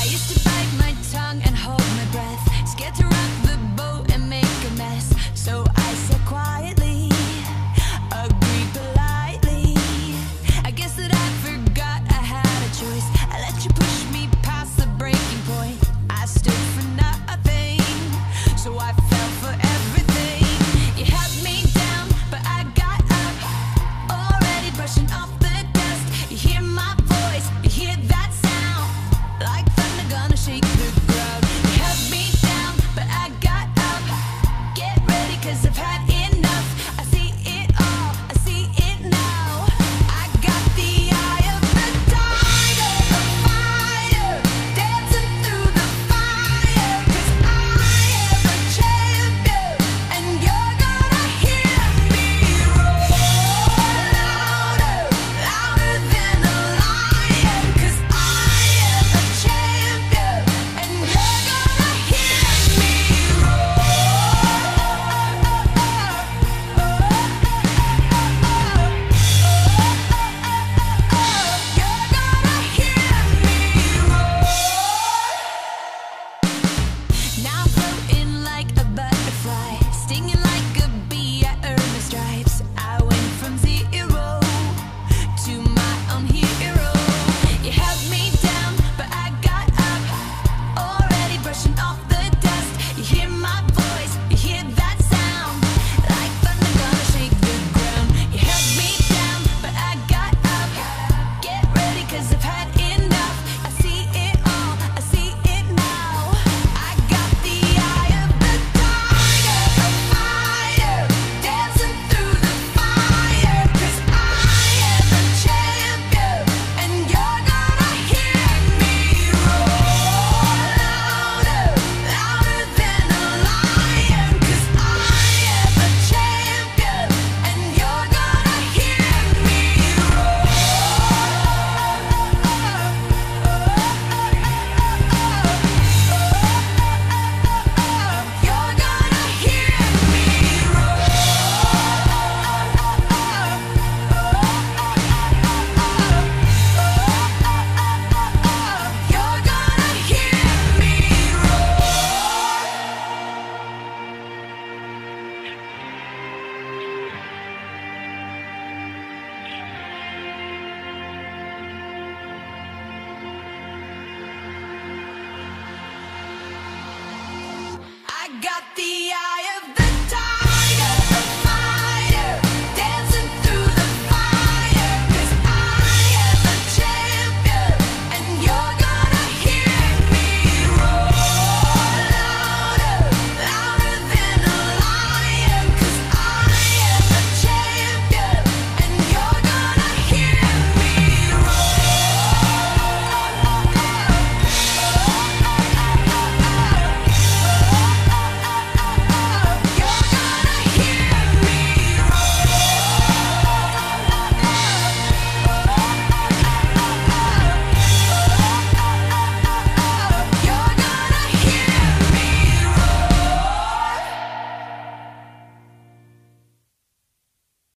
used to bite my tongue and hold my breath, scared to rock the boat and make a mess. So I said quietly, agreed politely. I guess that I forgot I had a choice. I let you push me past the breaking point. I stood for nothing, so I fell for everything. You held me down, but I got up, already brushing off the dust. You hear my voice, you hear that sound, like thunder gonna shake the ground. You held me down, but I got up. Get ready, 'cause I've had enough. I see it all, I see it now. I got the eye of the tiger, a fighter, dancing through the fire. 'Cause I am a champion, and you're gonna hear me roar louder, louder than a lion. 'Cause I am a champion, and you're gonna hear me roar. You're gonna hear me roar. Now I'm floating like a butterfly, stinging like a bee. I earned the stripes. I went from zero to my own hero. You held me down, but I got up, already brushing off the dust. You hear my voice, you hear that sound, like thunder gonna shake the ground. You held me down, but I got up. Get ready, 'cause I've had enough. I see it all, I see it now. I got the eye of the tiger, a fighter, dancing through the fire. 'Cause I am a champion, and you're gonna hear me roar louder, louder than a lion. 'Cause I am a champion, and you're gonna hear me roar. You're gonna hear me roar. You're gonna hear me roar. I got the